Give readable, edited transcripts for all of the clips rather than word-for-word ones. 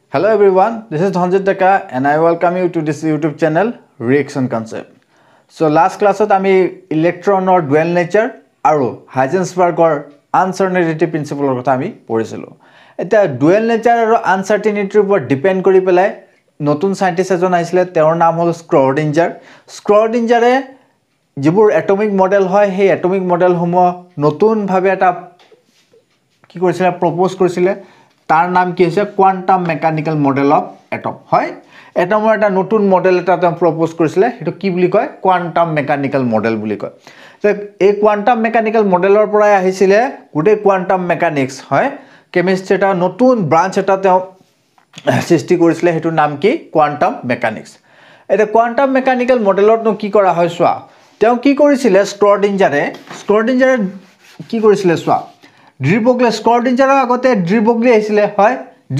Hello everyone, this is Dhanjit Deka and I welcome you to this YouTube channel Reaction Concept. So last class ami electron or dual nature aru Heisenberg or uncertainty principle kotha ami porisilu. Eta dual nature aru uncertainty upor depend kori pelai notun scientist ejon aisile teor naam hol Schrödinger. Schrödinger e jibur atomic model hoy he atomic model homo notun bhabe eta ki korisile propose korisile तार नाम की है quantum mechanical model of atom है एटমৰ এটা নতুন model এটা তেওঁ প্ৰপোজ কৰিছিলে এটো কি বুলি কয় কোয়ান্টাম মেকানিক্যাল মডেল বুলি কয় তো এই কোয়ান্টাম মেকানিক্যাল মডেলৰ পৰাই আহিছিলে গুটে কোয়ান্টাম মেকানিক্স হয় কেমিস্ট্ৰি এটা নতুন ব্ৰাঞ্চ এটা তেওঁ সৃষ্টি কৰিছিলে হেতু নাম কি কোয়ান্টাম মেকানিক্স এটা কোয়ান্টাম মেকানিক্যাল মডেলত নো কি কৰা হয় সোৱা তেওঁ কি কৰিছিলে স্ক্ৰডিঞ্জাৰে কি কৰিছিলে সোৱা ড্ৰিবগলে স্ক্ৰডিঞ্জাৰৰ আগতে ড্ৰিবগলে আছিলে হয়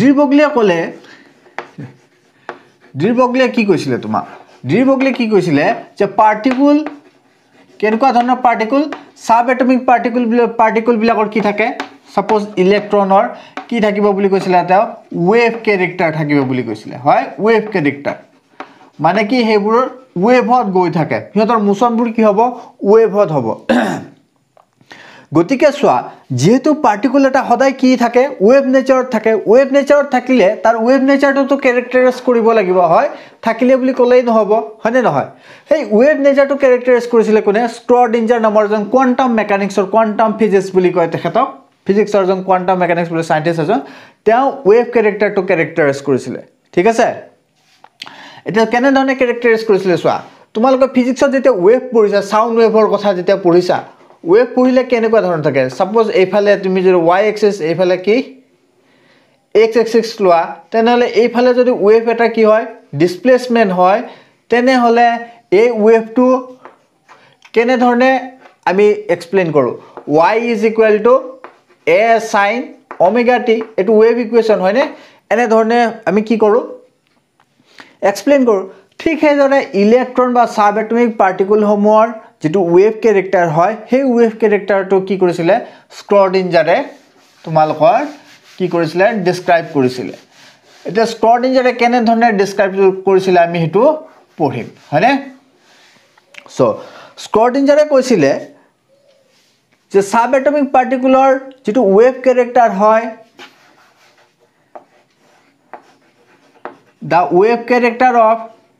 ড্ৰিবগলে কি কৈছিলে তোমা ড্ৰিবগলে কি কৈছিলে যে পাৰ্টিকল কেনকুৱা ধৰণৰ পাৰ্টিকল সাব এটমিক পাৰ্টিকল বিলাকৰ কি থাকে সাপোজ ইলেক্ট্ৰনৰ কি থাকিব বুলি কৈছিলে তেওঁ ওয়েভ ক্যাৰেক্টাৰ থাকিব বুলি কৈছিলে হয় ওয়েভ ক্যাৰেক্টাৰ মানে কি হেবোৰ ওয়েভত গৈ থাকে হিহঁতৰ মোচনবোৰ কি হ'ব ওয়েভত হ'ব গতিকে সোৱা যেহেতু পার্টিকল এটা সদায় কি থাকে ওয়েভ নেচার থাকিলে তার ওয়েভ নেচারটো তো ক্যারেক্টারাইজ কৰিব লাগিব হয় থাকিলে বুলি কলেই নহব হয়নে নহয় এই ওয়েভ নেচারটো ক্যারেক্টারাইজ কৰিছিলে কোনে স্ক্ৰডিঞ্জাৰ নামৰ এজন কোয়ান্টাম মেকানিক্সৰ কোয়ান্টাম ফিজিক্স বুলি কয় তেখেতক ফিজিক্সৰ এজন কোয়ান্টাম মেকানিক্স বুলি সাইন্টিষ্ট এজন তেওঁ ওয়েভ ক্যাৰেক্টাৰটো ক্যাৰেক্টাৰাইজ কৰিছিলে ঠিক আছে এটা কেনে ধৰণে ক্যাৰেক্টাৰাইজ কৰিছিলে সোৱা তোমালোকে ফিজিক্সত যেতিয়া ওয়েভ পঢ়িছা সাউন্ড ওয়েভৰ কথা যেতিয়া পঢ়িছা ওয়েভ পঢ়িলে কেনেকুৱা ধৰণ থাকে সাপোজ এইফালে তুমি যদি y এক্সিস এইফালে কি x এক্সিস লোৱা তেনহলে এইফালে যদি ওয়েভ এটা কি হয় ডিসপ্লেসমেন্ট হয় তেনে হলে এই ওয়েভটো কেনে ধৰণে আমি এক্সপ্লেইন কৰো y a sin omega t এটো ওয়েভ ইকুয়েশন হয়নে এনে ধৰণে আমি কি কৰো এক্সপ্লেইন কৰো ঠিক হেজনে ইলেক্ট্ৰন বা সাব এটমিক পাৰ্টিকল সমূহৰ যেটো ওয়েভ ক্যাৰেক্টাৰ হয় হে ওয়েভ ক্যাৰেক্টাৰটো কি কৰিছিলে স্ক্ৰডিঞ্জাৰে তোমালকৰ কি কৰিছিলে ডেসক্ৰাইব কৰিছিলে এটা স্ক্ৰডিঞ্জাৰে কেনে ধৰণে ডেসক্ৰাইব কৰিছিলে আমি হেতু পঢ়িম হয়নে সো স্ক্ৰডিঞ্জাৰে কৈছিলে যে সাব এটমিক পাৰ্টিকুলৰ যেটো ওয়েভ ক্যাৰেক্টাৰ হয় the wave character of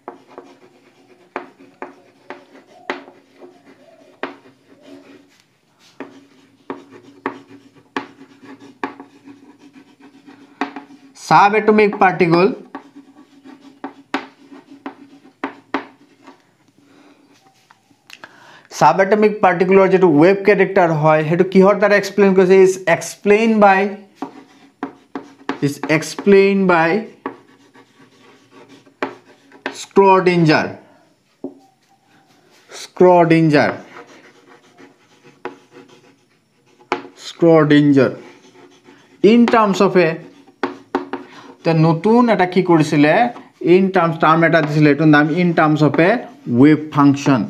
subatomic particle subatomic particle যেটো ওয়েভ ক্যারেক্টার হয় হেতু কিহৰ দ্বাৰা এক্সপ্লেইন কৰিছে is explained by Schrödinger in terms of a the নতুন এটা কি কৰিছিলে in terms term এটা দিছিলে এটো নাম in terms of a wave function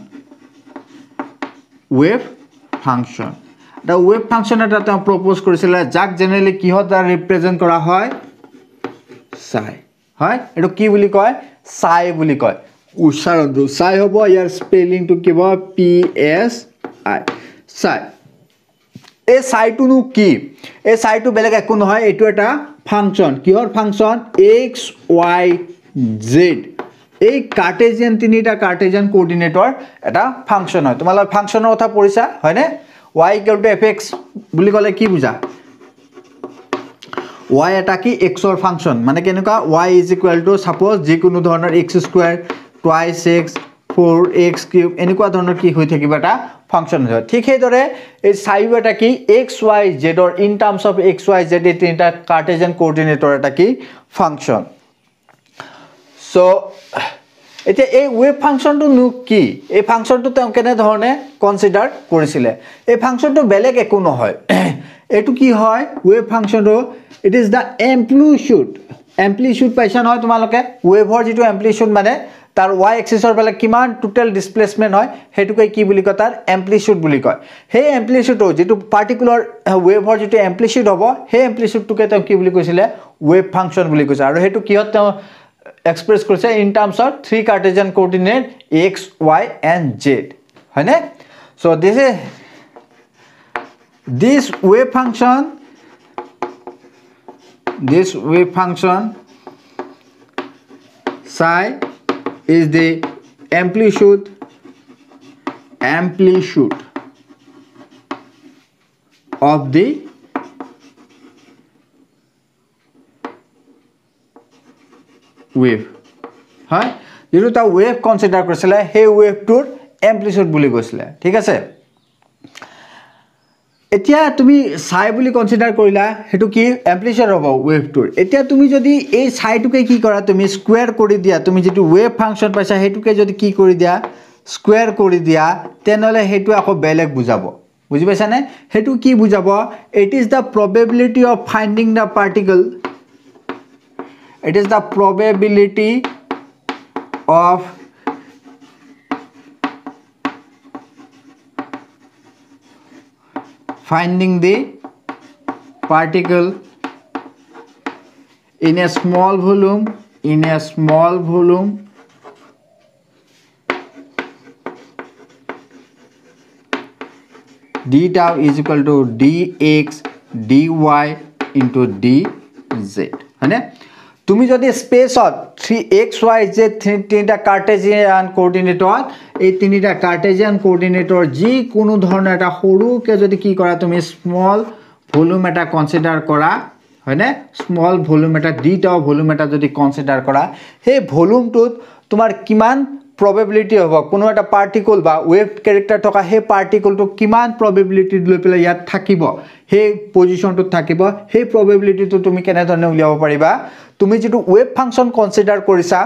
the wave function এটা তেওঁ propose কৰিছিলে যাক জেনাৰেলি কিহত দ্বাৰা ৰিপ্ৰেজেন্ট কৰা হয় psi হয় এটো কি বুলি কয় psi বুলি কয় উচ্চাৰণটো psi হ'ব ইয়াৰ স্পেলিং টু কিবা p s i psi এই psi টু নো কি এই psi টু বেলেগ একো নহয় এটো এটা ফাংচন কিহৰ ফাংচন x y z এই কাৰ্টেজিয়ান তিনিটা কাৰ্টেজিয়ান কোঅৰ্ডিনেটৰ এটা ফাংচন হয় তোমালোক ফাংচনৰ কথা পঢ়িছা হয়নে y fx বুলি কলে কি বুজা y এটা কি x ৰ ফাংচন মানে কেনেকা y suppose যিকোনো ধৰণৰ x² twice x 4x cube এনেকুৱা ধৰণৰ কি হৈ থাকিব এটা ফাংচন হয় ঠিক হেদৰে এই psi এটা কি x y z or in terms of x y z এই তিনিটা কাৰ্টেজিয়ান কোঅৰ্ডিনেটৰ এটা কি ফাংচন সো এতিয়া এই ওয়েভ ফাংচনটো নো কি এই ফাংচনটো তেওঁ কেনে ধৰণে কনসিডাৰ কৰিছিলে এই ফাংচনটো বেলেগ একো নহয় এটো কি হয় ওয়েভ ফাংচনটো it is the amplitude পাইছা নহয় তোমালোকে ওয়েভৰ যেটো amplitude মানে তার y এক্সিসৰ বেলে কিমান টোটাল ডিসপ্লেসমেন্ট হয় হেতুকৈ কি বুলি কয় তার এম্প্লিটিউড বুলি কয় হে এম্প্লিটিউড যেটো পার্টিকুলার ওয়েভৰ যেটো এম্প্লিটিউড হ'ব হে এম্প্লিটিউডটোকে তেওঁ কি বুলি কৈছিলে ৱেভ ফাংচন বুলি কৈছে আৰু হেতু কিহত তেওঁ এক্সপ্ৰেছ কৰিছে in terms of three Cartesian coordinate x y and z হয়নে so this wave function psi is the amplitude of the wave হয় যেটো তা wave consider কৰিছিল হে wave টোৰ amplitude বুলি কৈছিল ঠিক আছে এতিয়া তুমি psi বুলি কনসিডাৰ কৰিলা হেতু কি amplitude হ'ব wave টোৰ এতিয়া তুমি যদি এই psi টোকে কি কৰা তুমি স্কয়াৰ কৰি দিয়া তুমি যেটো wave function পাইছা হেতুকে যদি কি কৰি দিয়া স্কয়াৰ কৰি দিয়া তেনলে হেতু আকৌ বেলেগ বুজাব বুজি পাইছা নে হেতু কি বুজাব it is the probability of finding the particle it is the probability of finding the particle in a small volume d tau is equal to dx dy into dz হয়নে তুমি যদি স্পেসত 3x y z তিনটা Cartesian কোঅর্ডিনেটত এই তিনটা Cartesian কোঅর্ডিনেটৰ যি কোনো ধৰণৰ এটা সৰুকে যদি কি কৰা তুমি স্মল ভলিউম এটা কনসিডাৰ কৰা হয়নে স্মল ভলিউম এটা d tau ভলিউম এটা যদি কনসিডাৰ কৰা হে ভলিউমটোত তোমাৰ কিমান probability হ'ব কোনো এটা পাৰ্টিকল বা ওয়েভ ক্যাৰেক্টাৰ থকা হে পাৰ্টিকলটো কিমান probability লৈ পেলে ইয়াত থাকিব হে পজিশনটো থাকিব হে probability টো তুমি কেনে ধৰণে উলিয়াব পাৰিবা তুমি যেটো ওয়েভ ফাংচন কনসিডাৰ কৰিছা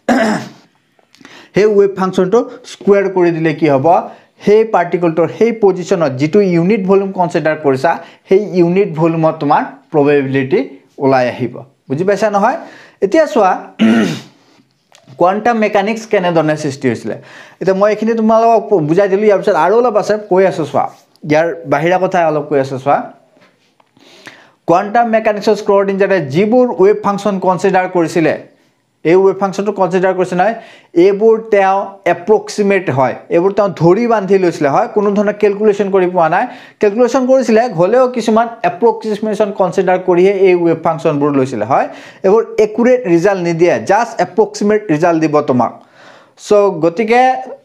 হে ওয়েভ ফাংচনটো স্কয়াৰ কৰি দিলে কি হ'ব হে পাৰ্টিকলটোৰ হে পজিশনত যেটো ইউনিট ভলিউম কনসিডাৰ কৰিছা হে ইউনিট ভলিউমত তোমাৰ probability ওলাই আহিব বুজি পাইছা নহয় এতিয়া চোৱা quantum mechanics কেনে ধৰণে সৃষ্টি হৈছিল এটা মই এখিনি তোমালোকক বুজাই দিলো ইয়াৰ পিছত আৰু অলপ আছে কৈ আছো চোৱা ইয়াৰ বাহিৰা কথা অলপ কৈ আছো চোৱা quantum mechanics of Schrödinger যিবোৰ wave function consider কৰিছিল এই wave function টো consider কৰিছে নাই এইবোৰ তেও approximate হয় এইবোৰ তেও ধৰি বান্ধি লৈছিল হয় কোনো ধৰণৰ ক্যালকুলেশন কৰি পোৱা নাই ক্যালকুলেশন কৰিছিল হলেও কিছুমান approximation consider কৰিহে এই wave function বোৰ লৈছিল হয় এইবোৰ accurate result নিদিয়ে just approximate result দিব তোমাক সো গতিকে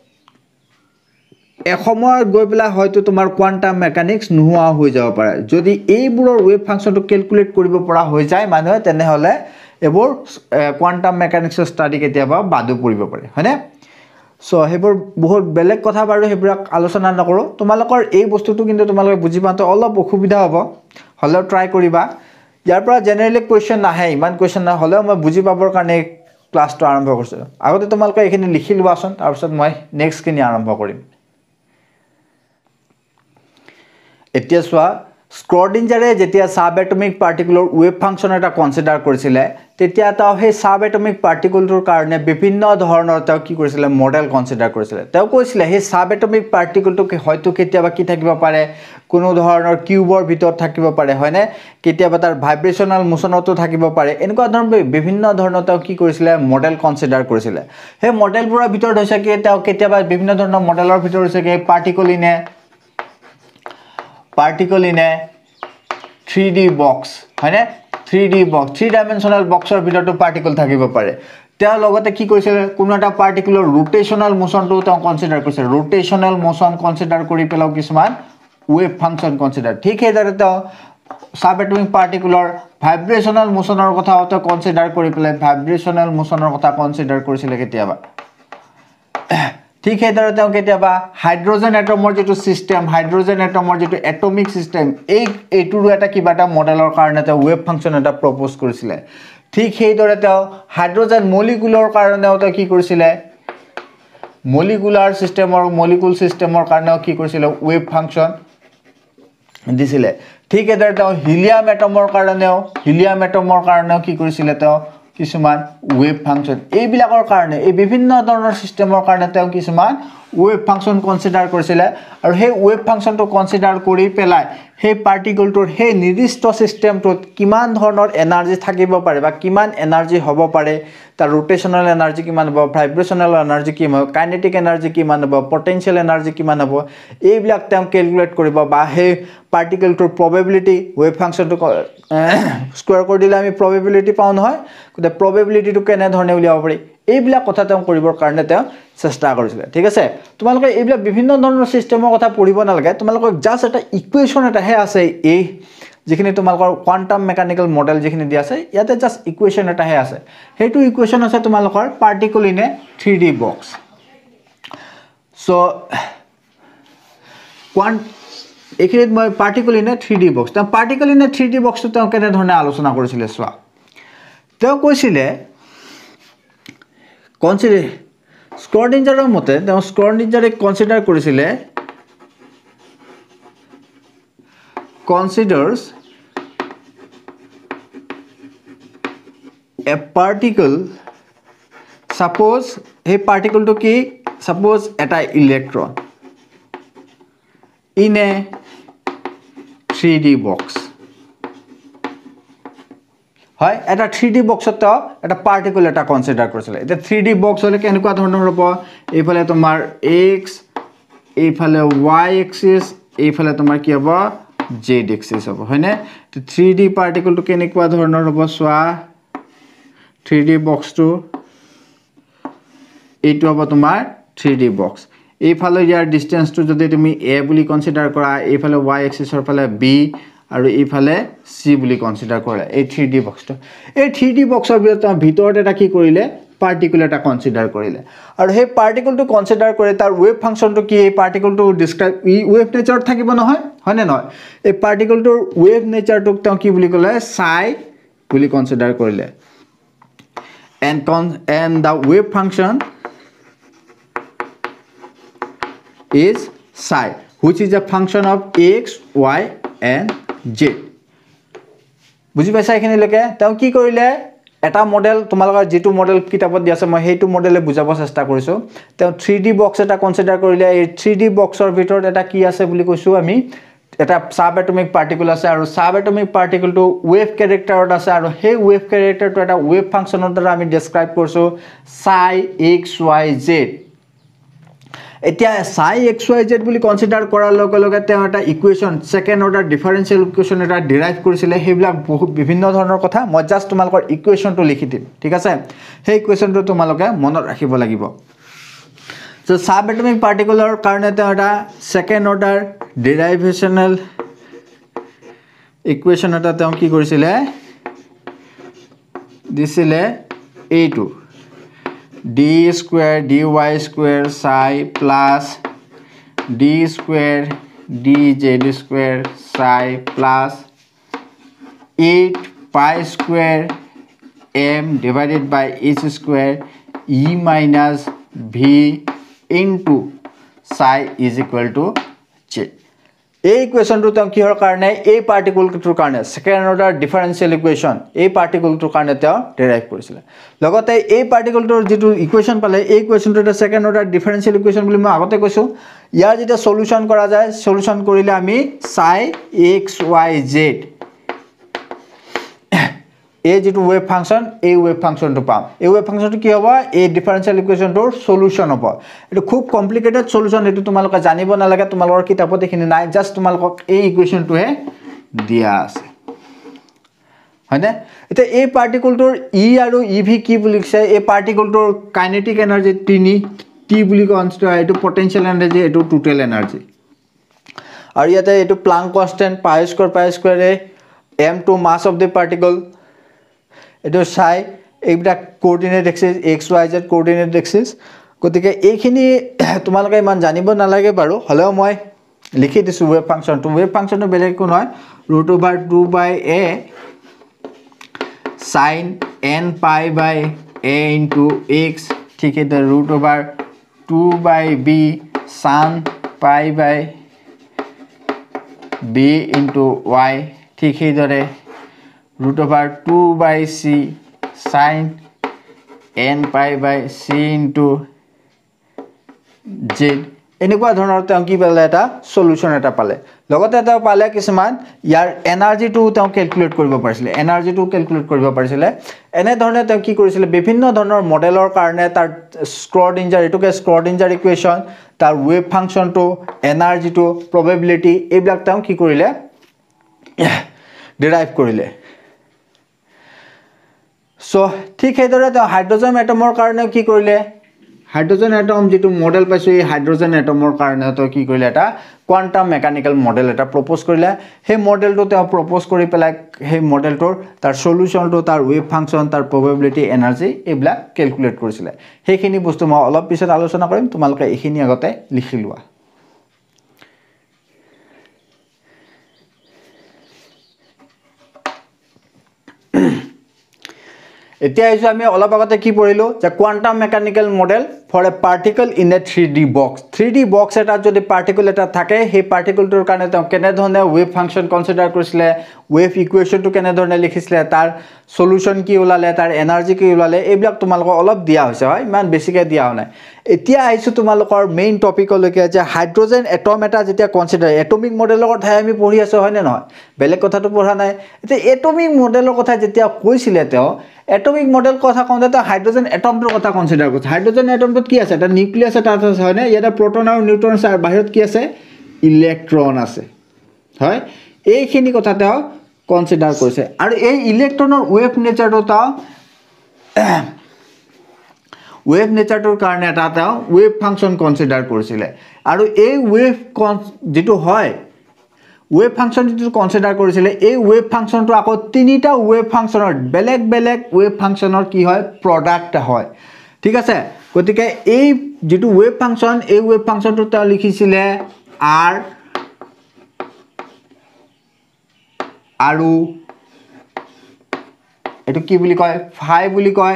এসময় গৈ পেলা হয়তো তোমাৰ কোয়ান্টাম মেকানিক্স নোহোৱা হৈ যাব পাৰে যদি এইবোৰৰ ওয়েভ ফাংচনটো ক্যালকুলেট কৰিব পৰা হৈ যায় মানুহে তেনে হলে এবোৰ কোয়ান্টাম মেকানিক্সৰ ষ্টাডি কেতিয়াবা বাদু পৰিব পাৰে হয়নে সো হেবোৰ বহুত বেলেগ কথা বাৰু হেবোৰ আলোচনা নকৰো তোমালোকৰ এই বস্তুটো কিন্তু তোমালোকে বুজি পাওঁতে অলপ অসুবিধা হ'ব হলে ট্রাই কৰিবা ইয়াৰ পৰা জেনাৰেলি কোৱেশ্চন নাহে ইমান কোৱেশ্চন না হলে মই বুজি পাবৰ কাৰণে ক্লাছটো আৰম্ভ কৰিছো আগতে তোমালোকে এখিনি লিখি লবাচোন তাৰ পিছত মই নেক্সট কিনি আৰম্ভ কৰিম এতিয়া সোয়া স্ক্ৰডিঞ্জাৰে যেতিয়া সাবএটমিক পাৰ্টিকুলৰ ওয়েভ ফাংচন এটা কনসিডাৰ কৰিছিল তেতিয়া তাও হে সাবএটমিক পাৰ্টিকুলটোৰ কাৰণে বিভিন্ন ধৰণৰ তাও কি কৰিছিল মডেল কনসিডাৰ কৰিছিল তাও কৈছিল হে সাবএটমিক পাৰ্টিকুলটো হয়তো কেতিয়াবা কি থাকিব পাৰে কোনো ধৰণৰ কিউবৰ ভিতৰত থাকিব পাৰে হয়নে কেতিয়াবা তাৰ ভাইব্ৰেশনাল মোশনতো থাকিব পাৰে এনেকুৱা ধৰণৰ বিভিন্ন ধৰণৰ তাও কি কৰিছিল মডেল কনসিডাৰ কৰিছিল হে মডেলবোৰৰ ভিতৰত হৈছে কি তাও কেতিয়াবা বিভিন্ন ধৰণৰ মডেলৰ ভিতৰত হৈছে কি particle in a 3D box হয়নে 3D box 3 dimensional boxৰ ভিতৰটো particle থাকিব পাৰে তেও লগতে কি কৈছিল কোনো এটা পাৰ্টিকুলাৰ ৰোটেশনাল মোশনটো ত কনসিডাৰ কৰিছে ৰোটেশনাল মোশন কনসিডাৰ কৰি পেলাও কিছুমান ওয়েভ ফাংচন কনসিডাৰ ঠিক হেদৰে ত সাবএটমিক পাৰ্টিকুলাৰ ভাইব্ৰেশনাল মোশনৰ কথা ত কনসিডাৰ কৰি পেলাই ভাইব্ৰেশনাল মোশনৰ কথা কনসিডাৰ কৰিছিল কেতিয়াবা ঠিক হেদৰে তেও কেতিয়াবা হাইড্ৰোজেন এটমৰ যেটো সিস্টেম হাইড্ৰোজেন এটমৰ যেটো এটমিক সিস্টেম এইটোৰ এটা কিবাটা মডেলৰ কাৰণে তে ওয়েভ ফাংচন এটা প্ৰপোজ কৰিছিল ঠিক হেদৰে তেও হাইড্ৰোজেন মলিকুলৰ কাৰণেও তে কি কৰিছিল মলিকুলাৰ সিস্টেমৰ মলিকুল সিস্টেমৰ কাৰণেও কি কৰিছিল ওয়েভ ফাংচন দিছিল ঠিক হেদৰে তেও হিলিয়াম এটমৰ কাৰণেও কি কৰিছিল তেও কিছুমান ওয়েভ ফাংচন এই বিলাকৰ কাৰণে এই বিভিন্ন ধৰণৰ সিস্টেমৰ কাৰণে তেও কিছুমান ৱেভ ফাংচন কনসিডাৰ কৰিছিলে আৰু সেই ৱেভ ফাংচনটো কনসিডাৰ কৰি পেলাই সেই পাৰ্টিকলটোৰ সেই নিৰ্দিষ্ট সিস্টেমটোত কিমান ধৰণৰ এনাৰ্জি থাকিব পাৰে বা কিমান এনাৰ্জি হ'ব পাৰে তাৰ ৰোটেশনাল এনাৰ্জি কিমান হ'ব ভাইব্ৰেশনাল এনাৰ্জি কিমান হ'ব কাইনেটিক এনাৰ্জি কিমান হ'ব পটেনশিয়াল এনাৰ্জি কিমান হ'ব এইবিলাক তেওঁ ক্যালকুলেট কৰিব বা সেই পাৰ্টিকলটোৰ প্ৰবাবিলিটি ৱেভ ফাংচনটো স্কয়াৰ কৰি দিলে আমি প্ৰবাবিলিটি পাও নহয় গতে প্ৰবাবিলিটিটো কেনে ধৰণে উলিয়াব পাৰি এইবিলাক কথা তেওঁ কৰিবৰ কাৰণে তেওঁ চেষ্টা কৰিছিল ঠিক আছে তোমালোকে এইবিলাক বিভিন্ন ধৰণৰ সিস্টেমৰ কথা পঢ়িব নালাগে তোমালোকক জাস্ট এটা ইকুৱেচন এটা হে আছে এই যিখিনি তোমালোকৰ কোৱান্টাম মেকানিক্যাল মডেল যিখিনি দিয়া আছে ইয়াতে জাস্ট ইকুৱেচন এটা হে আছে হেতু ইকুৱেচন আছে তোমালোকৰ particle in a 3D box so এখিনিত মই particle in a 3D box তা পাৰ্টিকল ইন এ 3D বক্সটো তেওঁ কেনে ধৰণে আলোচনা কৰিছিল সোৱা তেওঁ কৈছিলে কনসিডাৰ স্ক্ৰডিঞ্জাৰৰ মতে তেওঁ স্ক্ৰডিঞ্জাৰে কনসিডাৰ কৰিছিলে considers a particle suppose a particle to ki suppose eta electron in a 3D box hoy eta 3D box ta eta particle eta consider korisile eta 3D box hole kenukwa dhoroner hobo ephale tomar x ephale y axis ephale tomar ki hobo z axis hobo hoine to 3D particle to kenekwa dhoroner hobo swa 3D box to etu hobo tomar 3D box ephale yar distance to jodi tumi a buli consider kora ephale y axis or phale b আৰু এফালে c বুলি consider কৰা এই 3D বক্সটো এই 3D বক্সৰ ভিতৰত এটা কি কৰিলে পাৰ্টিকল এটা কনসিডাৰ কৰিলে আৰু সেই পাৰ্টিকলটো কনসিডাৰ কৰে তাৰ ৱেভ ফাংচনটো কি এই পাৰ্টিকলটো ডেসক্ৰাইব ৱেভ নেচাৰ থাকিব নহয় হয়নে নহয় এই পাৰ্টিকলটোৰ ৱেভ নেচাৰটো তেওঁ কি বুলি ক'লে psi বুলি কনসিডাৰ কৰিলে and the wave function is psi which is a function of x y and z বুজি পাইছা এখিনি লকে তাও কি কৰিলে এটা মডেল তোমালোকৰ যেটো মডেল কিতাপত দিয়া আছে মই হেতু মডেলে বুজাব চেষ্টা কৰিছো তাও 3D বক্স এটা কনসিডাৰ কৰিলে এই 3D বক্সৰ ভিতৰত এটা কি আছে বুলি কৈছো আমি এটা সাব এটমিক পাৰ্টিকল আছে আৰু সাব এটমিক পাৰ্টিকলটো ওয়েভ ক্যাৰেক্টাৰত আছে আৰু সেই ওয়েভ ক্যাৰেক্টাৰটো এটা ওয়েভ ফাংচনৰ দ্বাৰা আমি ডেসক্ৰাইব কৰিছো psi x y z এতিয়া psi x y z বুলি কনসিডাৰ কৰাৰ লগে লগে তেওঁ এটা equation second order differential equation এটা ডিৰাইভ কৰিছিলে হেবিলাক বহুত বিভিন্ন ধৰণৰ কথা মই জাস্ট তোমালোকৰ ইকুৱেচনটো লিখি দিম ঠিক আছে সেই ইকুৱেচনটো তোমালোকে মনত ৰাখিব লাগিব সো সাবএটমিক পাৰ্টিকলৰ কাৰণে তেওঁ এটা সেকেন্ড অৰ্ডাৰ ডিৰাইভেশনাল ইকুৱেচন এটা তেওঁ কি কৰিছিলে দিছিলে a2 d square dy square psi plus d square dz square psi plus 8 pi square m divided by h square e minus v into psi is equal to z এই ইকুৱেচনটো তেওঁ কিহৰ কাৰণে এই পাৰ্টিকলটোৰ কাৰণে সেকেন্ড অৰ্ডাৰ ডিফাৰেন্সিয়েল ইকুৱেচন এই পাৰ্টিকলটোৰ কাৰণে তেওঁ ডেৰাইভ কৰিছিল লগতে এই পাৰ্টিকলটোৰ যেটো ইকুৱেচন পালে এই ইকুৱেচনটো এটা সেকেন্ড অৰ্ডাৰ ডিফাৰেন্সিয়েল ইকুৱেচন বুলি মই আগতে কৈছো ইয়াৰ যেটা সলিউশন কৰা যায় সলিউশন কৰিলে আমি psi x y z এই যেটো ওয়েভ ফাংশন এই ওয়েভ ফাংশনটো পাম এই ওয়েভ ফাংশনটো কি হ'ব এই ডিফাৰেন্সিয়েল ইকুৱেচনটোৰ সলিউশন হ'ব এটো খুব কমপ্লিকেটেড সলিউশন এটো তোমালোকে জানিব নালাগে তোমালোকৰ কিতাপত এখিনি নাই জাস্ট তোমালোকক এই ইকুৱেচনটোহে দিয়া আছে হয়নে এটা এই পাৰ্টিকলটোৰ ই আৰু ইভি কি বুলি কৈছে এই পাৰ্টিকলটোৰ কাইনেটিক এনাৰ্জি টি বুলি কনস্ট্যান্ট এটো পটেনশিয়াল এনাৰ্জি এটো টোটাল এনাৰ্জি আৰু ইয়াতে এটো প্লাংক কনস্ট্যান্ট পাই স্কয়াৰ এ m2 mass of the particle এটো psi এইটা coordinate axis x y z coordinate axis গতিকে এইখিনি তোমালোকে ইমান জানিব নালাগে বাৰু হলেও মই লিখি দিছো ওয়েভ ফাংচনটো বেলেগ কোন হয় √2/a sin n pi by a into x ঠিক আছে √2/b sin pi by b into y ঠিক সেইদৰে √2/c sin n pi by c into z এনেকুৱা ধৰণৰ তেওঁ কি পালে এটা সলিউশন এটা পালে লগতে তেওঁ পালে কিছুমান ইয়াৰ এনাৰ্জিটো তেওঁ ক্যালকুলেট কৰিব পাৰিছিল এনাৰ্জিটো ক্যালকুলেট কৰিব পাৰিছিল এনে ধৰণে তেওঁ কি কৰিছিল বিভিন্ন ধৰণৰ মডেলৰ কাৰণে তাৰ স্ক্ৰডিঞ্জাৰ এটোকে স্ক্ৰডিঞ্জাৰ ইকুৱেচন তাৰ ওয়েভ ফাংচনটো এনাৰ্জিটো প্ৰবাবিলিটি এইবিলাক তেওঁ কি কৰিলে ডিৰাইভ কৰিলে সো ঠিক সেইদৰে তেওঁ হাইড্ৰোজেন এটমৰ কাৰণে কি কৰিলে হাইড্ৰোজেন এটম যেটো মডেল পাইছো এই হাইড্ৰোজেন এটমৰ কাৰণে তো কি কৰিলে এটা কোয়ান্টাম মেকানিক্যাল মডেল এটা প্ৰপোজ কৰিলে হে মডেলটো তেওঁ প্ৰপোজ কৰি পেলাই হে মডেলটোৰ তাৰ সলিউশনটো তাৰ ওয়েভ ফাংচন তাৰ প্ৰবাবিলিটি এনাৰ্জি এইবিলাক ক্যালকুলেট কৰিছিল হেখিনি বস্তু মই অলপ পিছত আলোচনা কৰিম তোমালোকে এখিনি আগতে লিখি লোৱা এতিয়া আইছো আমি অলপ আগতে কি পঢ়িলো যে quantum mechanical model for a particle in a 3D box 3D বক্স এটা যদি পাৰ্টিকল এটা থাকে সেই পাৰ্টিকলটোৰ কাৰণে তেওঁ কেনে ধৰণে ওয়েভ ফাংচন কনসিডাৰ কৰিছিলে ওয়েভ ইকুৱেচনটো কেনে ধৰণে লিখিছিলে তাৰ সলিউশন কি ওলালে তাৰ এনাৰ্জি কি ওলালে এইবিলাক তোমালোকক অলপ দিয়া হৈছে হয় ইমান বেছিকে দিয়া হোৱা নাই এতিয়া আইছো তোমালোকৰ মেইন টপিকলৈকে যে হাইড্ৰোজেন এটম এটা যেতিয়া কনসিডাৰ এটমিক মডেলৰ কথা আমি পঢ়ি আছো হয় নে নহয় বেলেগ কথাটো পঢ়া নাই এতিয়া এটমিক মডেলৰ কথা যেতিয়া কৈছিলে তেওঁ এটমিক মডেল কথা কওঁতে তো হাইড্ৰোজেন এটমটোৰ কথা কনসিডাৰ কৰিছে হাইড্ৰোজেন এটমটোত কি আছে এটা নিউক্লিয়াছ এটা আছে হয়নে ইয়াতে প্ৰটন আৰু নিউট্ৰন আছে আৰু বাহিৰত কি আছে ইলেক্ট্ৰন আছে হয় এইখিনি কথা তেওঁ কনসিডাৰ কৰিছে আৰু এই ইলেক্ট্ৰনৰ ওয়েভ নেচাৰটোৰ কাৰণে এটা তেওঁ ওয়েভ ফাংচন কনসিডাৰ কৰিছিল আৰু এই ওয়েভ যেটো হয় ওয়েভ ফাংচন যেটো কনসিডাৰ কৰিছিল এই ওয়েভ ফাংচনটো আকৌ তিনিটা ওয়েভ ফাংচনৰ বেলেগ বেলেগ ওয়েভ ফাংচনৰ কি হয় প্ৰডাক্ট হয় ঠিক আছে গতিকে এই যেটো ওয়েভ ফাংচন এই ওয়েভ ফাংচনটো তেওঁ লিখিছিল r আৰু এটো কি বুলি কয় phi বুলি কয়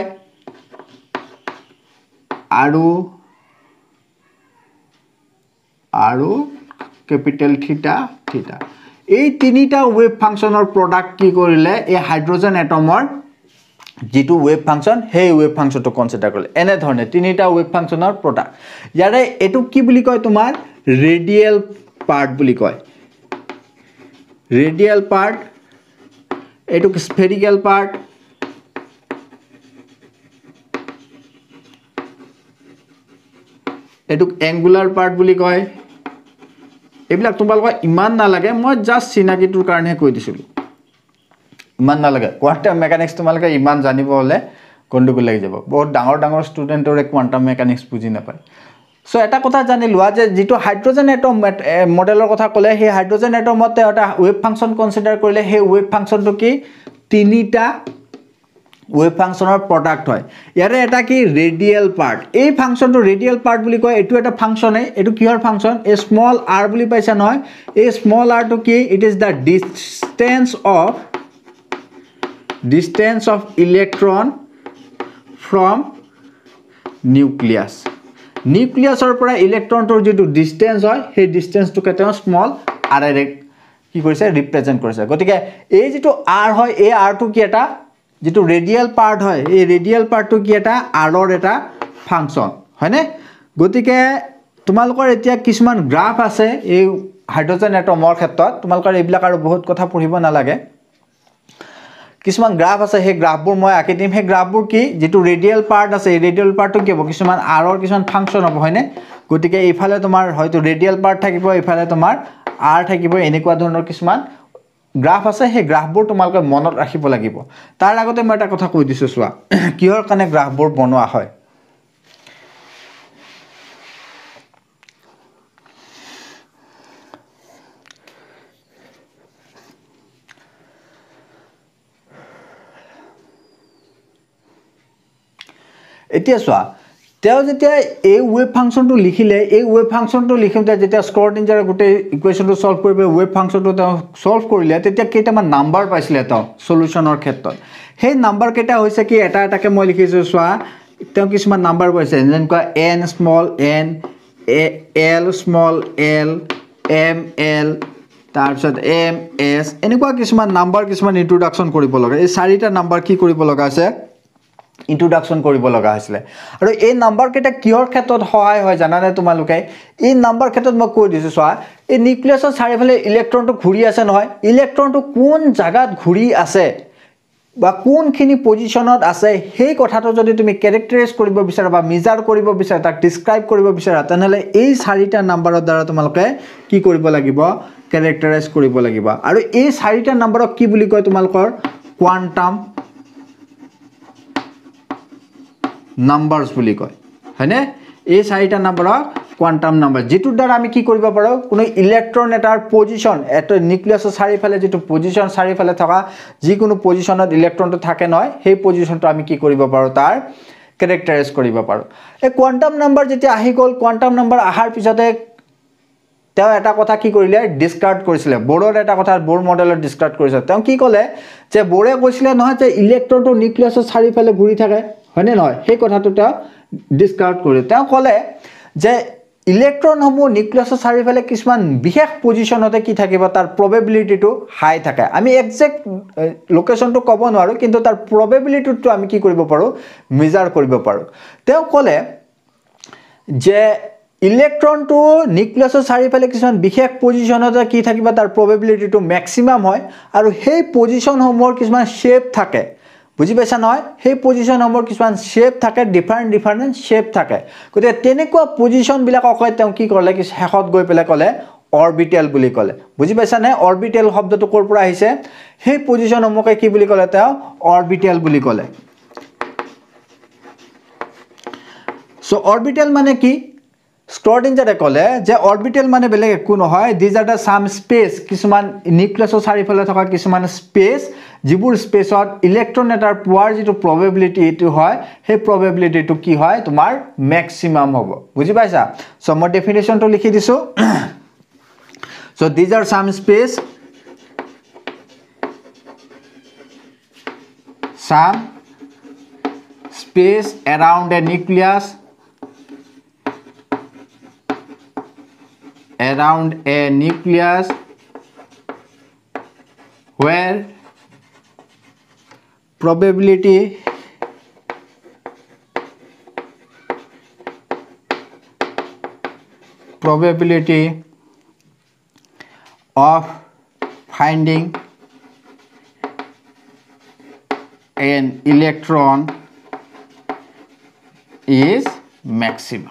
আৰু ক্যাপিটাল থিটা থিটা এই তিনিটা ওয়েভ ফাংচনৰ প্ৰডাক্ট কি কৰিলে এই হাইড্ৰোজেন এটমৰ যেটো ওয়েভ ফাংচন সেই ওয়েভ ফাংচনটো কনসিডাৰ কৰিলে এনে ধৰণে তিনিটা ওয়েভ ফাংচনৰ প্ৰডাক্ট ইয়াৰে এটো কি বুলি কয় তোমাৰ ৰেডিয়েল পাৰ্ট বুলি কয় ৰেডিয়েল পাৰ্ট এটো স্ফেৰিকেল পাৰ্ট এটো এঙ্গুলাৰ পাৰ্ট বুলি কয় এইবিলাক তোমালোক ইমান না লাগে মই জাস্ট চিনাকিটোৰ কাৰণে কৈ দিছিলো ইমান না লাগে কোয়ান্টাম মেকানিক্স তোমালোক ইমান জানিব হলে গণ্ডগোল লাগি যাব বহুত ডাঙৰ ডাঙৰ ষ্টুডেন্টৰে কোয়ান্টাম মেকানিক্স বুজি নাপায় সো এটা কথা জানি লোৱা যে যেটো হাইড্ৰোজেন এটম মডেলৰ কথা কলে সেই হাইড্ৰোজেন এটমতে এটা ওয়েভ ফাংচন কনসিডাৰ কৰিলে সেই ওয়েভ ফাংচনটো কি তিনিটা ওয়েভ ফাংচনৰ প্ৰডাক্ট হয় ইয়াৰে এটা কি ৰেডিয়েল পাৰ্ট এই ফাংচনটো ৰেডিয়েল পাৰ্ট বুলি কয় এটো এটা ফাংচন এটো কিহৰ ফাংচন এ স্মল r বুলি পাইছা নহয় এই স্মল r টো কি it is the distance of electron from নিউক্লিয়াছৰ পৰা ইলেক্ট্ৰনটোৰ যেটো ডিসটেন্স হয় সেই ডিসটেন্সটোকে তেওঁ স্মল r এৰে কি কৰিছে ৰিপ্ৰেজেন্ট কৰিছে গতিকে এই যেটো r হয় এই r টো কি এটা যেটো ৰেডিয়েল পাৰ্ট হয় এই ৰেডিয়েল পাৰ্টটো কি এটা r এটা ফাংচন হয়নে গতিকে তোমালোকৰ এতিয়া কিছুমান গ্ৰাফ আছে এই হাইড্ৰোজেন এটমৰ ক্ষেত্ৰত তোমালোকৰ এইবিলাক আৰু বহুত কথা পঢ়িব না লাগে কিছুমান গ্ৰাফ আছে সেই গ্ৰাফবোৰ মই আঁকি দিম সেই গ্ৰাফবোৰ কি যেটো ৰেডিয়েল পাৰ্ট আছে এই ৰেডিয়েল পাৰ্টটো কি হ'ব কিছুমান r কিছুমান ফাংচন হ'ব হয়নে গতিকে এইফালে তোমাৰ হয়তো ৰেডিয়েল পাৰ্ট থাকিব এইফালে তোমাৰ r থাকিব এনেকুৱা ধৰণৰ কিছুমান গ্ৰাফ আছে সেই গ্ৰাফবোৰ তোমালোকে মনত ৰাখিব লাগিব তাৰ আগতে মই এটা কথা কৈ দিছো চোৱা কিহৰ কাৰণে গ্ৰাফবোৰ বনোৱা হয় এতিয়া চোৱা তেও যেতিয়া এই ওয়েভ ফাংচনটো লিখিলে এই ওয়েভ ফাংচনটো লিখোতে যেতিয়া স্ক্ৰডিঞ্জাৰ গোটে ইকুৱেচনটো সলভ কৰিব ওয়েভ ফাংচনটো তেও সলভ কৰিলে তেতিয়া কেইটামান নাম্বাৰ পাইছিলে তেও সলিউশনৰ ক্ষেত্ৰত সেই নাম্বাৰ কেইটা হৈছে কি এটা এটাকে মই লিখিছো চোৱা তেও কিছুমান নাম্বাৰ পাইছে যেনেকৈ n small n l small l m l তাৰপিছত m s এনেকুৱা কিছুমান নাম্বাৰ কিছুমান ইন্ট্ৰোডাকশন কৰিব লগা এই চাৰিটা নাম্বাৰ কি কৰিব লগা আছে ইন্ট্ৰোডাকশন কৰিব লগা হৈছিল আৰু এই নাম্বাৰ কেটা কিহৰ ক্ষেত্ৰত সহায় হয় জানানে তোমালোকে এই নাম্বাৰ ক্ষেত্ৰত মই কৈ দিছো চোৱা এই নিউক্লিয়াছৰ চাৰিফালে ইলেক্ট্ৰনটো ঘূৰি আছে নহয় ইলেক্ট্ৰনটো কোন জায়গাত ঘূৰি আছে বা কোনখিনি পজিশনত আছে সেই কথাটো যদি তুমি ক্যাৰেক্টাৰাইজ কৰিব বিচাৰা বা মেজাৰ কৰিব বিচাৰা তাক ডেসক্ৰাইব কৰিব বিচাৰা তেনেহলে এই চাৰিটা নাম্বাৰৰ দ্বাৰা তোমালোকে কি কৰিব লাগিব ক্যাৰেক্টাৰাইজ কৰিব লাগিব আৰু এই চাৰিটা নাম্বাৰক কি বুলি কয় তোমালোকৰ কোৱান্টাম নাম্বাৰস বুলি কয় হয়নে এই চাৰিটা নাম্বাৰক কোৱান্টাম নাম্বাৰ যেটোৰ দ্বাৰা আমি কি কৰিব পাৰো কোনো ইলেক্ট্ৰন এটাৰ পজিশন এটা নিউক্লিয়াছৰ চাৰিফালে যেটো পজিশন চাৰিফালে থকা যিকোনো পজিশনত ইলেক্ট্ৰনটো থাকে নহয় সেই পজিশনটো আমি কি কৰিব পাৰো তাৰ ক্যাৰেক্টাৰাইজ কৰিব পাৰো এই কোৱান্টাম নাম্বাৰ যেতিয়া আহি গল কোৱান্টাম নাম্বাৰ আহাৰ পিছতে তেও এটা কথা কি কৰিলে ডিসকাৰ্ড কৰিছিলে বোৰৰ এটা কথা বোৰ মডেলত ডিসকাৰ্ড কৰিছে তেও কি ক'লে যে বোৰে কৈছিলে নহয় যে ইলেক্ট্ৰনটো নিউক্লিয়াছৰ চাৰিফালে ঘূৰি থাকে হয়নে নহয় সেই কথাটো তা ডিসকাৰ্ড কৰি তেও ক'লে যে ইলেক্ট্ৰন সমূহ নিউক্লিয়াছৰ চাৰিফালে কিছুমান বিশেষ পজিশনতে কি থাকিব তাৰ প্ৰবেবিলিটিটো হাই থাকে আমি এক্সাক্ট লোকেশনটো ক'ব নোৱাৰো কিন্তু তাৰ প্ৰবেবিলিটিটো আমি কি কৰিব পাৰো মেজাৰ কৰিব পাৰো তেও ক'লে যে ইলেক্ট্ৰনটো নিউক্লিয়াছৰ চাৰিফালে কিছুমান বিশেষ পজিশনতে কি থাকিব তাৰ প্ৰবেবিলিটিটো ম্যাক্সিমাম হয় আৰু সেই পজিশন সমূহৰ কিছুমান শেপ থাকে বুজি পাইছা নহয় সেই পজিশন সমূহৰ কিছুমান শেপ থাকে ডিফাৰেন্ট শেপ থাকে গতে তেনেকুৱা পজিশন বিলাক অকয় তেও কি কৰলে কি হেখত গৈ পেলে ক'লে অৰবিটেল বুলি ক'লে বুজি পাইছা নে অৰবিটেল শব্দটো কৰ পৰা আহিছে সেই পজিশন সমূহকে কি বুলি ক'লে তেও অৰবিটেল বুলি ক'লে সো অৰবিটেল মানে কি স্ক্ৰডিঞ্জাৰে ক'লে যে অৰবিটেল মানে বেলেগ একো নহয় these are the some space কিছুমান নিউক্লিয়াছৰ চাৰিফালে থকা কিছুমান স্পেস যিবোৰ স্পেসত ইলেক্ট্ৰন এটাৰ পোৱাৰ যেটো প্ৰবেবিলিটি এটো হয় সেই প্ৰবেবিলিটিটো কি হয় তোমাৰ ম্যাক্সিমাম হ'ব বুজি পাইছা সো মই ডেফিনেশনটো লিখি দিছো so these are some space around a nucleus where probability of finding an electron is maximum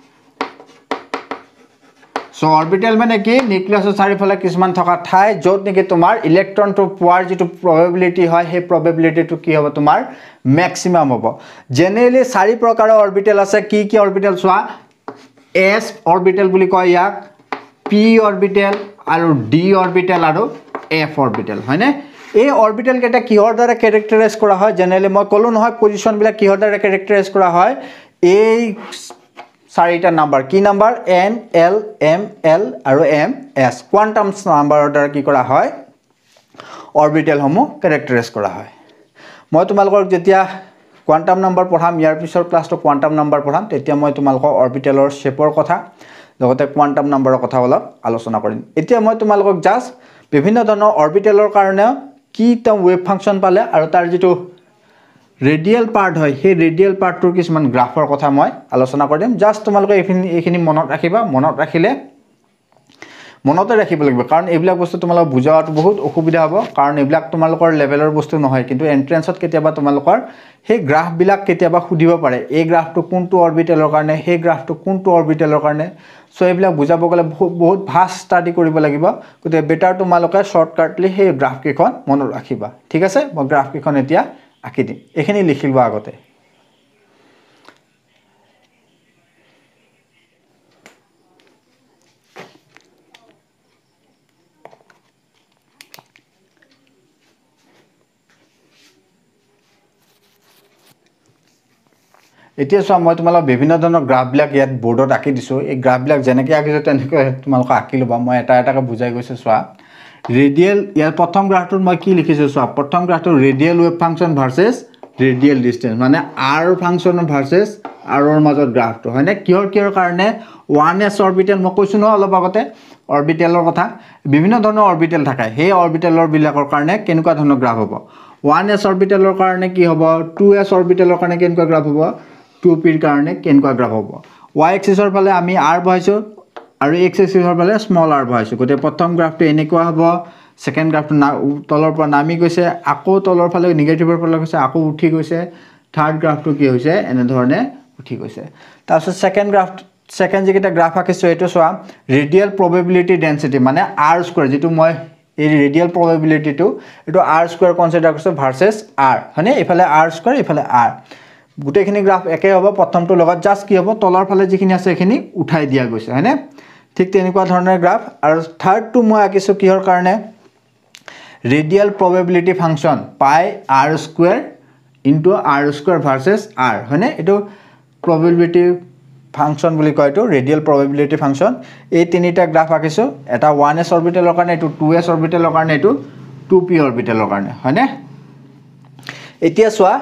So orbital মানে কি নিউক্লিয়াছৰ চাৰিফালে কিছুমান থকা ঠাই যত নেকি তোমাৰ ইলেক্ট্ৰনটো পোৱাৰ যেটো প্ৰবেবিলিটি হয় সেই প্ৰবেবিলিটিটো কি হ'ব তোমাৰ ম্যাক্সিমাম হ'ব জেনাৰেলি চাৰি প্ৰকাৰৰ অৰবিটেল আছে কি কি অৰবিটেল চোৱা s অৰবিটেল বুলি কয় ইয়াক p অৰবিটেল আৰু d অৰবিটেল আৰু f অৰবিটেল হয়নে এই অৰবিটেল কেটা কিহৰ দ্বাৰা ক্যাৰেক্টাৰাইজ কৰা হয় জেনাৰেলি মই কলো নহয় পজিশন বিলাক কিহৰ দ্বাৰা ক্যাৰেক্টাৰাইজ কৰা হয় এই চাৰিটা নাম্বাৰ কি number n l m l আৰু m s কোৱান্টাম নাম্বাৰৰ দ্বাৰা কি কৰা হয় অৰবিটেল সমূহ ক্যাৰেক্টাৰাইজ কৰা হয় মই তোমালোকক যেতিয়া কোৱান্টাম নাম্বাৰ পঢ়াম ইয়াৰ পিছৰ ক্লাছটো কোৱান্টাম নাম্বাৰ পঢ়াম তেতিয়া মই তোমালোকক অৰবিটেলৰ শেপৰ কথা লগতে কোৱান্টাম নাম্বাৰৰ কথা অলপ আলোচনা কৰিম এতিয়া মই তোমালোকক জাস্ট বিভিন্ন ধৰণৰ অৰবিটেলৰ কাৰণে কি তা ওয়েভ ফাংচন পালে আৰু তাৰ যেটো ৰেডিয়েল পাৰ্ট হয় সেই ৰেডিয়েল পাৰ্টৰ কিছুমান গ্ৰাফৰ কথা মই আলোচনা কৰিম জাস্ট তোমালোকে এইখিনি মনত ৰাখিবা মনত ৰাখিলে মনতে ৰাখিব লাগিব কাৰণ এইবিলাক বস্তু তোমালোক বুজাৱাটো বহুত অসুবিধা হ'ব কাৰণ এইবিলাক তোমালোকৰ লেভেলৰ বস্তু নহয় কিন্তু এন্ট্ৰেন্সত কেতিয়াবা তোমালোকৰ সেই গ্ৰাফ বিলাক কেতিয়াবা খুদিব পাৰে এই গ্ৰাফটো কোনটো অৰবিটেলৰ কাৰণে সেই গ্ৰাফটো কোনটো অৰবিটেলৰ কাৰণে সো এইবিলাক বুজাব গলে বহুত ভাষ্ট ষ্টাডি কৰিব লাগিব গতে বেটাৰ তোমালোকে শৰ্টকাটলি সেই গ্ৰাফ কেখন মনত ৰাখিবা ঠিক আছে মই গ্ৰাফ কেখন এতিয়া আকি দিম এখিনি লিখিলবা আগতে এতিয়া সব মই তোমালোক বিভিন্ন ধৰণৰ গ্ৰাফ বিলাক ইয়াত বোৰ্ডত আকি দিছো এই গ্ৰাফ বিলাক যেনেকৈ আকিছো তেনেকৈ তোমালোক আকি লবা মই এটা এটাকে বুজাই গৈছো সোৱা ৰেডিয়েল ইয়াৰ প্ৰথম গ্ৰাফটোত মই কি লিখিছো সোৱা প্ৰথম গ্ৰাফটো radial wave function versus radial distance মানে r ফাংচন ভাৰ্সেস r ৰ মাজত গ্ৰাফটো হয়নে কিহৰ কাৰণে 1s অৰবিটেল মই কৈছো ন অলপ আগতে অৰবিটেলৰ কথা বিভিন্ন ধৰণৰ অৰবিটেল থাকে সেই অৰবিটেলৰ বিলাকৰ কাৰণে কেনেকুৱা ধৰণৰ গ্ৰাফ হ'ব 1s অৰবিটেলৰ কাৰণে কি হ'ব 2s অৰবিটেলৰ কাৰণে কেনেকুৱা গ্ৰাফ হ'ব 2p ৰ কাৰণে কেনেকুৱা গ্ৰাফ হ'ব y এক্সিছৰ ফালে আমি r বহাইছো আৰু x এক্সিছৰ ফালে স্মল r বহাইছো গতে প্ৰথম গ্ৰাফটো এনেকুৱা হ'ব সেকেন্ড গ্ৰাফটো তলৰ পৰা নামি গৈছে আকৌ তলৰ ফালে নেগেটিভৰ ফালে গৈছে আকৌ উঠি গৈছে থাৰ্ড গ্ৰাফটো কি হৈছে এনে ধৰণে উঠি গৈছে তাৰপিছত সেকেন্ড যেটা গ্ৰাফ আকিছো এটো সোৱা ৰেডিয়েল প্ৰবাবিলিটি ডেন্সিটি মানে r স্কয়াৰ যেটো মই এই ৰেডিয়েল প্ৰবাবিলিটিটো এটো r স্কয়াৰ কনসিডাৰ কৰিছো ভাৰ্সেস r হনে ইফালে r স্কয়াৰ ইফালে r গুটেখিনি গ্ৰাফ একে হ'ব প্ৰথমটো লগত জাস্ট কি হ'ব তলৰ ফালে যিখিনি আছে এখিনি উঠাই দিয়া গৈছে হয়নে ঠিক তেনেকুৱা ধৰণৰ গ্ৰাফ আৰু থাৰ্ডটো মই আকিছো কিহৰ কাৰণে radial probability function pi r square into r square versus r হয়নে এটো প্ৰবাবিলিটি ফাংচন বুলি কয় এটো ৰেডিয়েল প্ৰবাবিলিটি ফাংচন এই তিনিটা গ্ৰাফ আকিছো এটা 1s অৰবিটেলৰ কাৰণে এটো 2s অৰবিটেলৰ কাৰণে এটো 2p অৰবিটেলৰ কাৰণে হয়নে এতিয়া সোৱা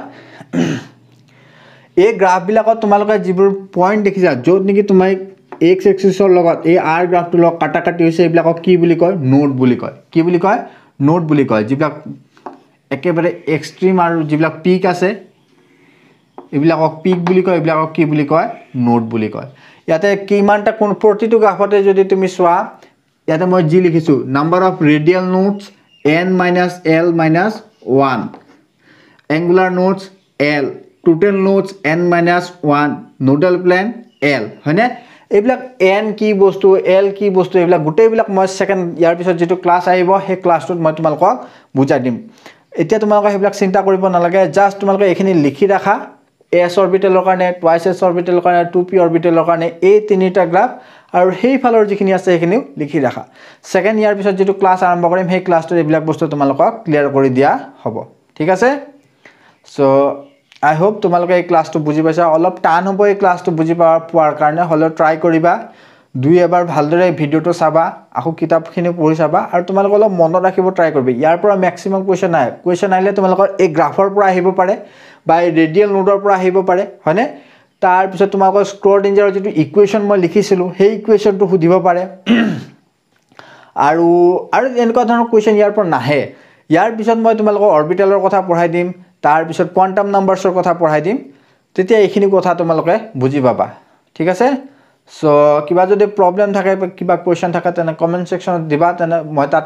এই গ্ৰাফ বিলাকত তোমালোকে যিবোৰ পইণ্ট দেখিছা যত নেকি তুমি x এক্সিছৰ লগত এই r গ্ৰাফটো লগ কাটাকাটি হৈছে এইবিলাকক কি বুলি কয় নোড বুলি কয় কি বুলি কয় নোড বুলি কয় যিবিলাক একেবাৰে এক্সট্ৰিম আৰু যিবিলাক পিক আছে এইবিলাকক পিক বুলি কয় এইবিলাকক কি বুলি কয় নোড বুলি কয় ইয়াতে কিমানটা কোন প্ৰতিটো গ্ৰাফতে যদি তুমি সোৱা ইয়াতে মই জি লিখিছো number of radial nodes n - l - 1 angular nodes l total nodes n - 1 nodal plane l হয়নে এইবিলাক n কি বস্তু l কি বস্তু এইবিলাক গুটেইবিলাক মই সেকেন্ড ইয়াৰ পিছত যেটো ক্লাস আহিব সেই ক্লাসটোত মই তোমালোকক বুজাই দিম এতিয়া তোমালোকে হেবিলাক চিন্তা কৰিব নালাগে জাস্ট তোমালোকে এখিনি লিখি ৰাখা s অৰবিটেলৰ কাৰণে twice s অৰবিটেলৰ কাৰণে 2p অৰবিটেলৰ কাৰণে এই তিনিটা গ্ৰাফ আৰু সেই ফালৰ যিখিনি আছে সেইখিনি লিখি ৰাখা সেকেন্ড ইয়াৰ পিছত যেটো ক্লাস আৰম্ভ কৰিম সেই ক্লাসটোত এইবিলাক বস্তু তোমালোকক ক্লিয়াৰ কৰি দিয়া হ'ব ঠিক আছে সো I hope তোমালোকে এই ক্লাসটো বুজি পাইছা অলপ টান হ'ব এই ক্লাসটো বুজি পোৱাৰ কাৰণে হলে ট্রাই কৰিবা দুই এবাৰ ভালদৰে ভিডিওটো চাবা আকৌ কিতাপখিনি পঢ়ি চাবা আৰু তোমালোকে অলপ মনত ৰাখিব ট্রাই কৰিবা ইয়াৰ পৰা ম্যাক্সিমাম কোৱেশ্চন আহিলে তোমালোকৰ এই গ্ৰাফৰ পৰা আহিব পাৰে বা ৰেডিয়েল নোডৰ পৰা আহিব পাৰে হয়নে তাৰ পিছত তোমালোকৰ স্ক্ৰডিঞ্জাৰৰ যেটো ইকুৱেশন মই লিখিছিলো সেই ইকুৱেশনটো সুধিব পাৰে আৰু এনেকুৱা ধৰণৰ কোৱেশ্চন ইয়াৰ পৰা নাহে ইয়াৰ পিছত মই তোমালোকক অৰবিটেলৰ কথা পঢ়াই দিম তাৰ পিছত কোৱান্টাম নাম্বাৰছৰ কথা পঢ়াই দিম তেতিয়া এইখিনি কথা তোমালোকে বুজি পাবা ঠিক আছে সো কিবা যদি প্ৰবলেম থাকে কিবা কোৱেশ্চন থাকে তেনে কমেন্ট সেকশনত দিবা তেনে মই তাত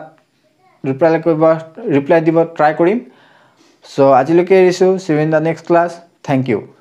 ৰিপ্লাই দিব ট্রাই কৰিম সো আজিলৈকে এৰিছো see you in the next class thank you